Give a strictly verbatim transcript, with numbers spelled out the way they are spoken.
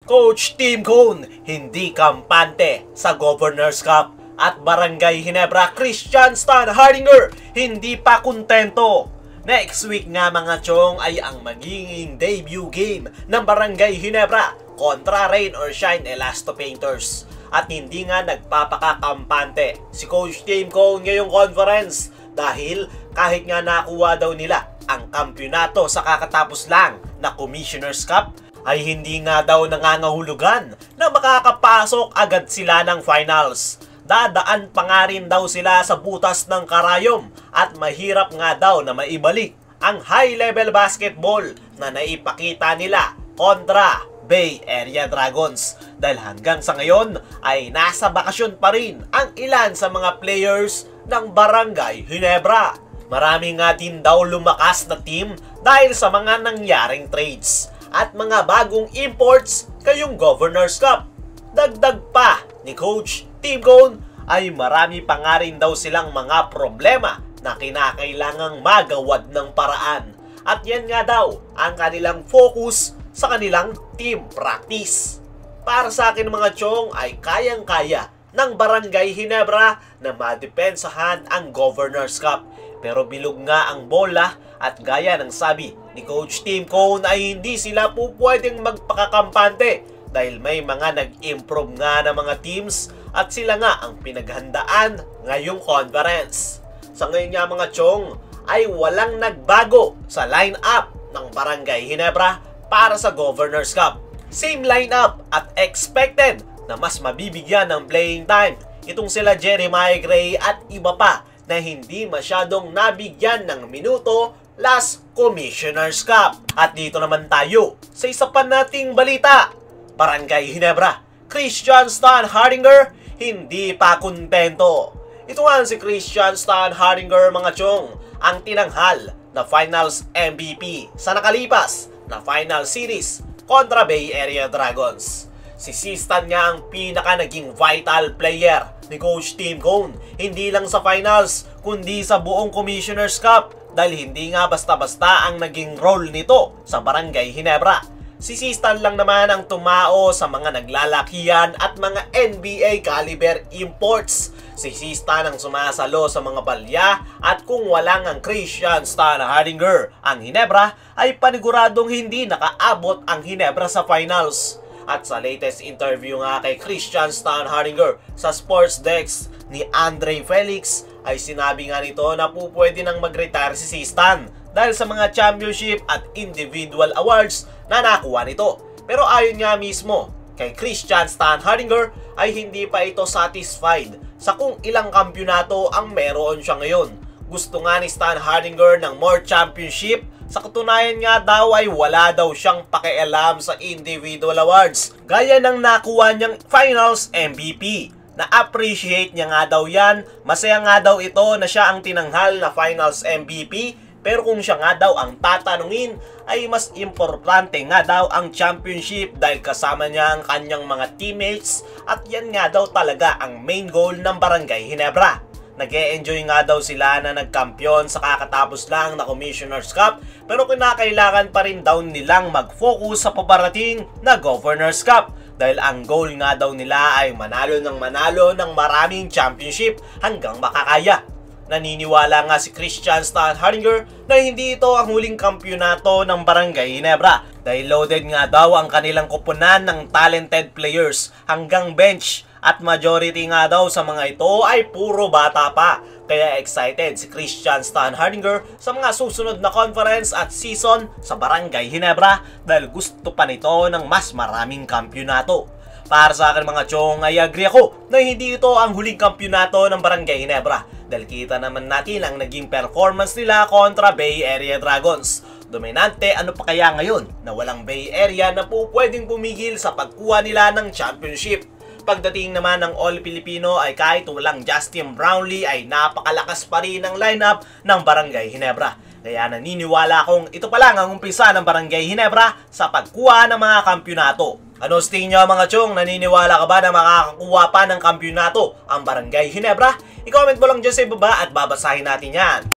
Coach Tim Cone, hindi kampante sa Governors Cup. At Barangay Ginebra, Christian Stan Hardinger, hindi pa kontento. Next week nga mga chong ay ang magiging debut game ng Barangay Ginebra kontra Rain or Shine Elasto Painters. At hindi nga nagpapakakampante si Coach Tim Cone ngayong conference dahil kahit nga nakuha daw nila ang kampyonato sa kakatapos lang na Commissioner's Cup, ay hindi nga daw nangangahulugan na makakapasok agad sila ng finals. Dadaan pa nga rin daw sila sa butas ng karayom at mahirap nga daw na maibalik ang high-level basketball na naipakita nila kontra Bay Area Dragons. Dahil hanggang sa ngayon ay nasa bakasyon pa rin ang ilan sa mga players ng Barangay Ginebra. Marami nga din daw lumakas na team dahil sa mga nangyaring trades at mga bagong imports kayong Governors Cup. Dagdag pa ni Coach Tim Cone ay marami pa nga rin daw silang mga problema na kinakailangang magawad ng paraan. At yan nga daw ang kanilang focus sa kanilang team practice. Para sa akin mga chong ay kayang-kaya ng Barangay Ginebra na madepensahan ang Governors Cup. Pero bilog nga ang bola at gaya ng sabi ni Coach Tim Cone ay hindi sila po pwedeng magpakakampante dahil may mga nag-improve nga na mga teams at sila nga ang pinaghandaan ngayong conference. Sa ngayon nga mga chong ay walang nagbago sa lineup ng Barangay Ginebra para sa Governors Cup. Same lineup at expected na mas mabibigyan ng playing time itong sila Jeremiah Gray at iba pa na hindi masyadong nabigyan ng minuto last Commissioner's Cup. At dito naman tayo sa isa pa nating balita. Barangay Ginebra, Christian Stan Hardinger, hindi pa kontento. Ito nga si Christian Stan Hardinger mga chong, ang tinanghal na Finals M V P sa nakalipas na Final Series kontra Bay Area Dragons. Si Stan nga ang pinaka naging vital player ni Coach Tim Cone, hindi lang sa finals kundi sa buong Commissioner's Cup dahil hindi nga basta-basta ang naging role nito sa Barangay Ginebra. Si Stan lang naman ang tumao sa mga naglalakihan at mga N B A caliber imports. Si Stan ang sumasalo sa mga balya at kung walang ang Christian Stan Hardinger, ang Ginebra ay paniguradong hindi nakaabot ang Ginebra sa finals. At sa latest interview nga kay Christian Stan Hardinger sa Sports Desk ni Andre Felix ay sinabi nga nito na po pwede nang mag-retire si Stan dahil sa mga championship at individual awards na nakuha nito. Pero ayon nga mismo kay Christian Stan Hardinger ay hindi pa ito satisfied sa kung ilang kampyonato ang meron siya ngayon. Gusto nga ni Stan Hardinger ng more championship. Sa katunayan nga daw ay wala daw siyang pakialam sa individual awards gaya ng nakuha niyang Finals M V P. Na-appreciate niya nga daw yan. Masaya nga daw ito na siya ang tinanghal na Finals M V P. Pero kung siya nga daw ang tatanungin ay mas importante nga daw ang championship dahil kasama niya ang kanyang mga teammates at yan nga daw talaga ang main goal ng Barangay Ginebra. Nag-e-enjoy nga daw sila na nagkampiyon sa kakatapos lang na Commissioner's Cup pero kinakailangan pa rin daw nilang mag-focus sa paparating na Governor's Cup dahil ang goal nga daw nila ay manalo ng manalo ng maraming championship hanggang makakaya. Naniniwala nga si Christian Stan Hardinger na hindi ito ang huling kampyonato ng Barangay Ginebra dahil loaded nga daw ang kanilang koponan ng talented players hanggang bench. At majority nga daw sa mga ito ay puro bata pa. Kaya excited si Christian Stan Hardinger sa mga susunod na conference at season sa Barangay Ginebra dahil gusto pa nito ng mas maraming kampyonato. Para sa akin mga chong ay agree ako na hindi ito ang huling kampyonato ng Barangay Ginebra dahil kita naman natin ang naging performance nila kontra Bay Area Dragons. Dominante, ano pa kaya ngayon na walang Bay Area na po pwedeng pumigil sa pagkuha nila ng championship. Pagdating naman ng All-Filipino ay kahit walang Justin Brownlee ay napakalakas pa rin ang lineup ng Barangay Ginebra. Kaya naniniwala akong ito pa lang ang umpisa ng Barangay Ginebra sa pagkuha ng mga kampyonato. Ano sa tingin nyo mga chong? Naniniwala ka ba na makakakuha pa ng kampyonato ang Barangay Ginebra? I-comment mo lang dyan sa ibaba at babasahin natin yan.